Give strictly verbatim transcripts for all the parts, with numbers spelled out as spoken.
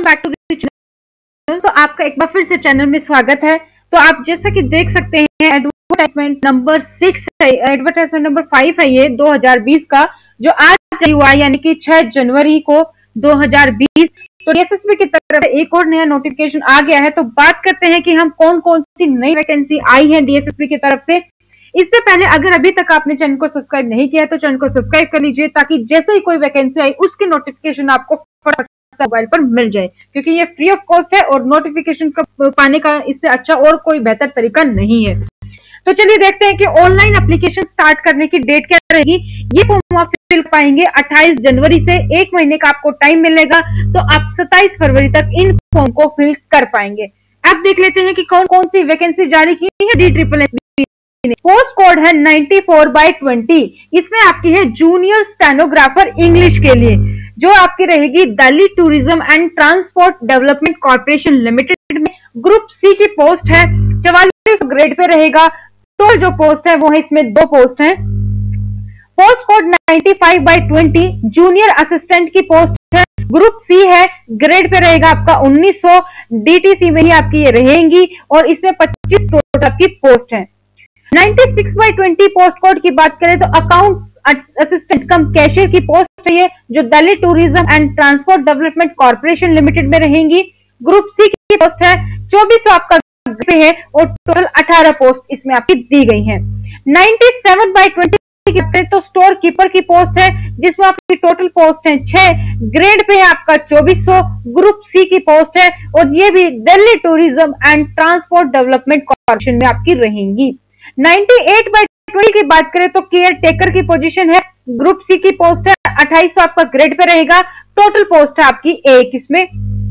Back to the channel. तो आपका एक बार फिर से चैनल में स्वागत है। तो आप जैसा कि देख सकते हैं एडवर्टाइजमेंट नंबर सिक्स है, एडवर्टाइजमेंट नंबर फाइव है ये दो हज़ार बीस का, जो आज हुआ यानी कि छह जनवरी को दो हज़ार बीस। तो डीएसएसबी की तरफ से एक और नया नोटिफिकेशन आ गया है। तो बात करते हैं कि हम कौन कौन सी नई वैकेंसी आई है डीएसएसबी की तरफ से। इससे पहले अगर अभी तक आपने चैनल को सब्सक्राइब नहीं किया तो चैनल को सब्सक्राइब कर लीजिए, ताकि जैसे ही कोई वैकेंसी आई उसकी नोटिफिकेशन आपको मोबाइल पर मिल जाए, क्योंकि ये फ्री ऑफ कॉस्ट है और नोटिफिकेशन का पाने का इससे अच्छा और कोई बेहतर तरीका नहीं है। तो चलिए देखते हैं कि ऑनलाइन एप्लीकेशन स्टार्ट करने की डेट क्या रहेगी। ये फॉर्म आप फिल पाएंगे अट्ठाईस जनवरी से, एक महीने का आपको टाइम मिलेगा। तो आप सत्ताईस फरवरी तक इन फॉर्म को फिल कर पाएंगे। अब देख लेते हैं कि कौन कौन सी वैकेंसी जारी की है डी ट्रिपल एस बी ने। पोस्ट कोड है चौरानवे बाई बीस। इसमें आपकी है जूनियर स्टेनोग्राफर इंग्लिश के लिए, जो आपकी रहेगी Delhi tourism and transport development corporation limited में। ग्रुप सी की पोस्ट है, चवालीस ग्रेड पे रहेगा। तो जो पोस्ट है वो है, इसमें दो पोस्ट है। पोस्ट कोड पचानवे बाई बीस जूनियर असिस्टेंट की पोस्ट है, ग्रुप सी है, ग्रेड पे रहेगा आपका उन्नीस सौ। डीटीसी में ही आपकी ये रहेंगी और इसमें पच्चीस टोटल की पोस्ट है। छियानवे बाई बीस पोस्ट कोड की बात करें तो अकाउंट असिस्टेंट कम कैशियर की पोस्ट है ये, जो Delhi tourism and transport development corporation limited में रहेंगी। ग्रुप सी की पोस्ट है, चौबीस सौ आपका है और टोटल अठारह पोस्ट इसमें आपकी दी गई है। सत्तानवे बाई बीस की तो स्टोर कीपर की पोस्ट है, जिसमें आपकी टोटल पोस्ट है छह, ग्रेड पे है आपका चौबीस सौ। ग्रुप सी की पोस्ट है और ये भी Delhi tourism and transport development corporation में आपकी रहेंगी। अट्ठानवे बाई बीस की बात करें तो केयर टेकर की पोजीशन है, ग्रुप सी की पोस्ट है, अट्ठाईस सौ आपका ग्रेड पे रहेगा। टोटल पोस्ट है आपकी एक। इसमें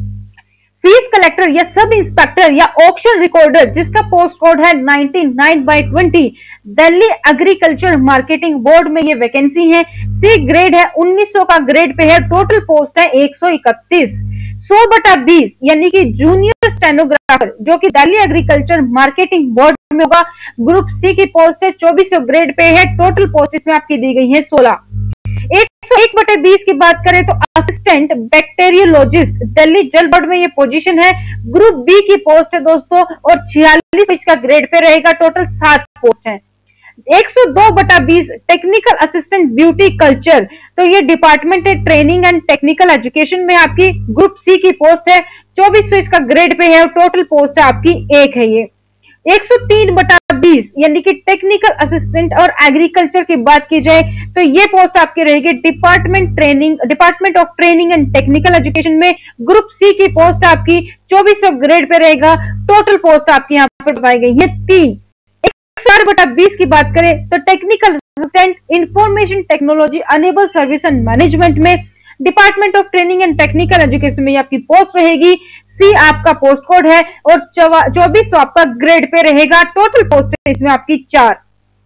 फीस कलेक्टर या सब इंस्पेक्टर या ऑक्शन रिकॉर्डर, जिसका पोस्ट कोड है निन्यानवे बाई बीस, दिल्ली एग्रीकल्चर मार्केटिंग बोर्ड में ये वैकेंसी है। सी ग्रेड है, उन्नीस सौ का ग्रेड पे है। टोटल पोस्ट है एक सौ इकतीस। सौ बटा बीस यानी कि जूनियर स्टेनोग्राफर, जो कि दिल्ली एग्रीकल्चर मार्केटिंग बोर्ड में होगा। ग्रुप सी की पोस्ट है, चौबीस सौ ग्रेड पे है। टोटल पोस्ट इसमें आपकी दी गई है सोलह। एक सौ एक बटे बीस की बात करें तो असिस्टेंट बैक्टीरियोलॉजिस्ट, दिल्ली जल बोर्ड में ये पोजीशन है। ग्रुप बी की पोस्ट है दोस्तों और छियालीस इसका ग्रेड पे रहेगा। टोटल सात पोस्ट है। एक सौ दो बटा बीस टेक्निकल असिस्टेंट ब्यूटी कल्चर, तो ये डिपार्टमेंट है ट्रेनिंग एंड टेक्निकल एजुकेशन में आपकी। ग्रुप सी की पोस्ट है, चौबीस सौ इसका ग्रेड पे है और टोटल पोस्ट है आपकी एक है ये। एक सौ तीन बटा बीस यानी कि टेक्निकल असिस्टेंट और एग्रीकल्चर की बात की जाए तो ये पोस्ट आपकी रहेगी department training department of training and technical education में। ग्रुप सी की पोस्ट आपकी चौबीस सौ ग्रेड पे रहेगा। टोटल पोस्ट आपकी यहाँ पर बताई गई है तीन। चार बटा बीस की बात करें तो technical assistant information technology enable service and management में, department of training and technical education में आपकी पोस्ट रहेगी। सी आपका पोस्ट कोड है और चौबीस सौ आपका ग्रेड पे रहेगा। टोटल पोस्ट है इसमें आपकी चार।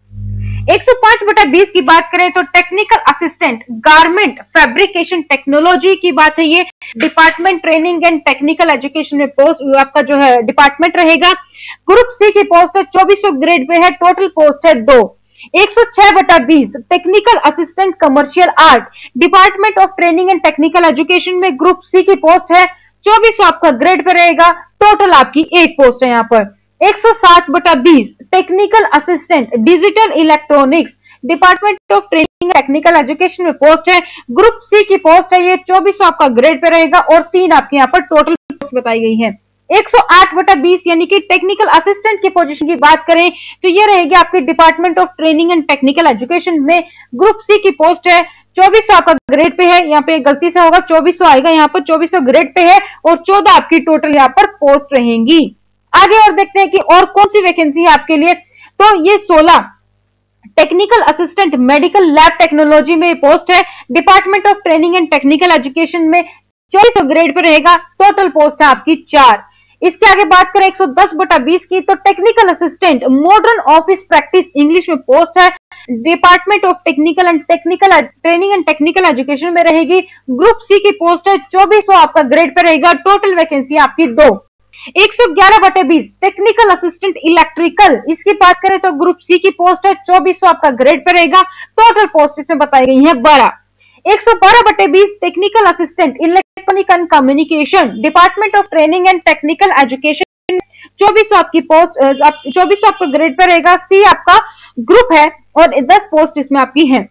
एक सौ पाँच बटा बीस की बात करें तो technical assistant garment fabrication technology की बात है ये, department training and technical education में पोस्ट आपका जो है डिपार्टमेंट रहेगा। ग्रुप सी की पोस्ट है, चौबीस सौ ग्रेड पे है। टोटल पोस्ट है दो। एक सौ छह बटा बीस technical assistant commercial art, department of training and technical education में। ग्रुप सी की पोस्ट है, चौबीस सौ आपका ग्रेड पे रहेगा। टोटल आपकी एक पोस्ट है यहाँ पर। एक सौ सात बटा बीस technical assistant digital electronics, department of training and technical education में पोस्ट है। ग्रुप सी की पोस्ट है, ये चौबीस सौ आपका ग्रेड पे रहेगा और तीन आपके यहाँ पर टोटल पोस्ट बताई गई है। एक सौ आठ बटा बीस यानी कि टेक्निकल असिस्टेंट की पोजीशन की बात करें तो ये रहेगी आपके department of training and technical education में। ग्रुप सी की पोस्ट है, चौबीस सौ आपका ग्रेड पे है। यहाँ पे गलती से होगा, चौबीस सौ आएगा, यहाँ पर चौबीस सौ ग्रेड पे है और चौदह आपकी टोटल यहाँ पर पोस्ट रहेंगी। आगे और देखते हैं कि और कौन सी वैकेंसी है आपके लिए। तो ये सोलह technical assistant medical lab technology में पोस्ट है, department of training and technical education में। चौबीस सौ ग्रेड पे रहेगा। टोटल पोस्ट है आपकी चार। इसके आगे बात करें एक सौ दस बटा बीस की तो technical assistant modern office practice English में पोस्ट है, department of technical and technical training and technical education में रहेगी। ग्रुप सी की पोस्ट है, चौबीस सौ आपका ग्रेड पे रहेगा। टोटल वैकेंसी आपकी दो। एक सौ ग्यारह बटे बीस टेक्निकल असिस्टेंट इलेक्ट्रिकल, इसकी बात करें तो ग्रुप सी की पोस्ट है, चौबीस सौ आपका ग्रेड पे रहेगा। टोटल पोस्ट इसमें बताई गई है बारह। एक सौ बारह बटे बीस technical assistant electronic and communication, department of training and technical education, चौबीस सौ आपकी पोस्ट, चौबीस सौ आपका ग्रेड पर रहेगा। सी आपका ग्रुप है और दस पोस्ट इसमें आपकी है।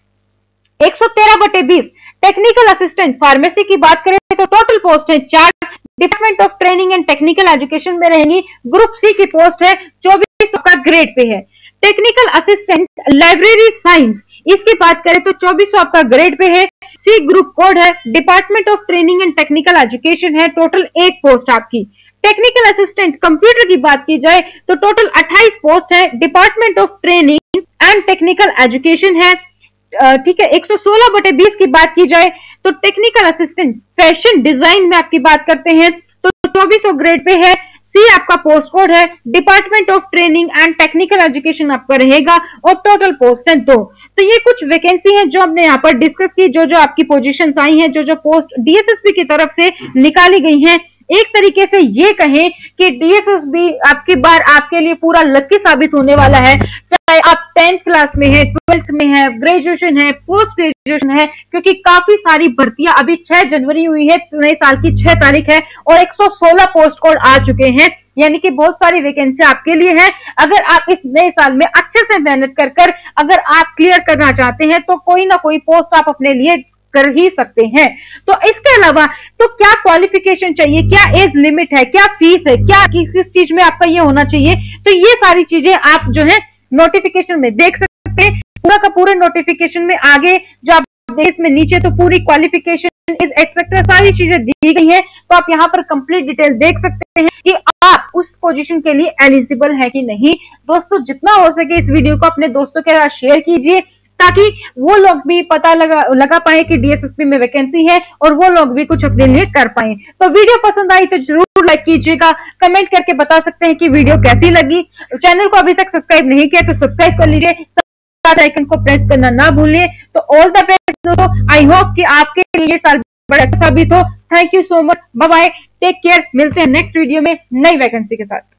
एक सौ तेरह बटे बीस टेक्निकल असिस्टेंट फार्मेसी की बात करें तो टोटल पोस्ट है चार, department of training and technical education में रहेंगी। ग्रुप सी की पोस्ट है, चौबीस सौ का ग्रेड पे है। टेक्निकल असिस्टेंट लाइब्रेरी साइंस, इसकी बात करें तो चौबीस सौ आपका ग्रेड पे है। सी ग्रुप कोड है, department of training and technical education है, टोटल एक पोस्ट आपकी। टेक्निकल असिस्टेंट कंप्यूटर की बात की जाए तो टोटल अट्ठाईस पोस्ट है, department of training and technical education है, ठीक है। एक सौ सोलह बटे बीस की बात की जाए तो टेक्निकल असिस्टेंट फैशन डिजाइन में आपकी बात करते हैं तो चौबीस सौ ग्रेड पे है। सी आपका पोस्ट कोड है, department of training and technical education आपका रहेगा और टोटल पोस्ट है दो। तो ये कुछ वैकेंसी है जो हमने यहाँ पर डिस्कस की, जो जो आपकी पोजीशंस आई हैं, जो जो पोस्ट डीएसएसबी की तरफ से निकाली गई हैं। एक तरीके से ये कहें कि डीएसएसबी आपकी बार आपके लिए पूरा लकी साबित होने वाला है, चाहे आप टेंथ क्लास में है, ट्वेल्थ में है, ग्रेजुएशन है, पोस्ट ग्रेजुएशन है, क्योंकि काफी सारी भर्तियां अभी छह जनवरी हुई है, नए साल की छह तारीख है और एक सौ सोलह पोस्ट कोड आ चुके हैं, यानी कि बहुत सारी वैकेंसी आपके लिए है। अगर आप इस नए साल में अच्छे से मेहनत कर कर अगर आप क्लियर करना चाहते हैं तो कोई ना कोई पोस्ट आप अपने लिए कर ही सकते हैं। तो इसके अलावा तो क्या क्वालिफिकेशन चाहिए, क्या एज लिमिट है, क्या फीस है, क्या किस किस चीज में आपका ये होना चाहिए, तो ये सारी चीजें आप जो है नोटिफिकेशन में देख सकते हैं। पूरा का पूरे नोटिफिकेशन में आगे जो आप देश में नीचे तो पूरी क्वालिफिकेशन इज एक्सेट्रा सारी चीजें दी गई है, तो आप यहाँ पर कंप्लीट डिटेल देख सकते हैं कि आप उस पोजीशन के लिए एलिजिबल है कि नहीं। दोस्तों जितना हो सके इस वीडियो को अपने दोस्तों के साथ शेयर कीजिए ताकि वो लोग भी पता लगा लगा पाए कि डीएसएसबी में वैकेंसी है और वो लोग भी कुछ अपने लिए कर पाए। तो वीडियो पसंद आई तो जरूर लाइक कीजिएगा, कमेंट करके बता सकते हैं कि वीडियो कैसी लगी। चैनल को अभी तक सब्सक्राइब नहीं किया तो सब्सक्राइब कर लीजिए, साथ आइकन को प्रेस करना ना भूलिए। तो ऑल द बेस्ट दोस्तों, आई होप कि आपके लिए साल बड़ा अच्छा साबित हो। Thank you so much, bye bye, take care, मिलते हैं नेक्स्ट वीडियो में नई वैकेंसी के साथ।